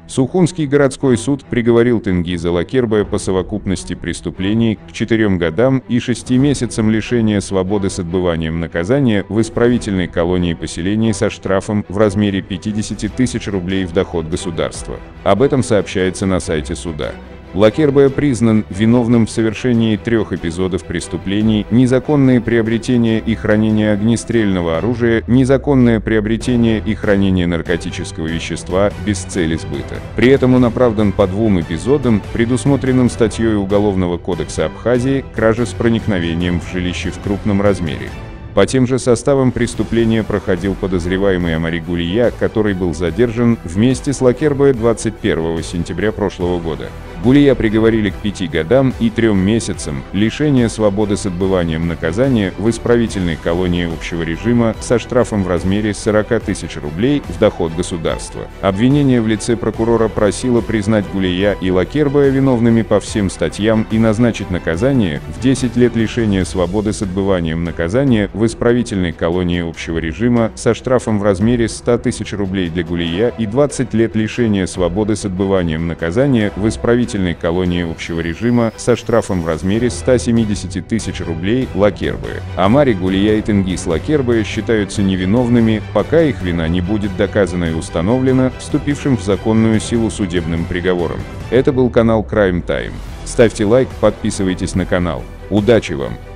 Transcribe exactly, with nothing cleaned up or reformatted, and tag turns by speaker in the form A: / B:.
A: Сухумский городской суд приговорил Тенгиза Лакербая по совокупности преступлений к четырем годам и шести месяцам лишения свободы с отбыванием наказания в исправительной колонии поселений со штрафом в размере пятидесяти тысяч рублей в доход государства. Об этом сообщается на сайте суда. Лакербая признан виновным в совершении трех эпизодов преступлений: незаконное приобретение и хранение огнестрельного оружия, незаконное приобретение и хранение наркотического вещества без цели сбыта. При этом он оправдан по двум эпизодам, предусмотренным статьей Уголовного кодекса Абхазии «Кража с проникновением в жилище в крупном размере». По тем же составам преступления проходил подозреваемый Омари Гулия, который был задержан вместе с Лакербая двадцать первого сентября прошлого года. Гулия приговорили к пяти годам и трем месяцам лишения свободы с отбыванием наказания в исправительной колонии общего режима со штрафом в размере сорока тысяч рублей в доход государства. Обвинение в лице прокурора просило признать Гулия и Лакербая виновными по всем статьям и назначить наказание в десять лет лишения свободы с отбыванием наказания в исправительной колонии общего режима со штрафом в размере ста тысяч рублей для Гулия и двадцать лет лишения свободы с отбыванием наказания в исправительной колонии общего режима со штрафом в размере ста семидесяти тысяч рублей Лакербая. Омари Гулия и Тенгиз Лакербая считаются невиновными, пока их вина не будет доказана и установлена вступившим в законную силу судебным приговором. Это был канал Crime Time. Ставьте лайк, подписывайтесь на канал. Удачи вам!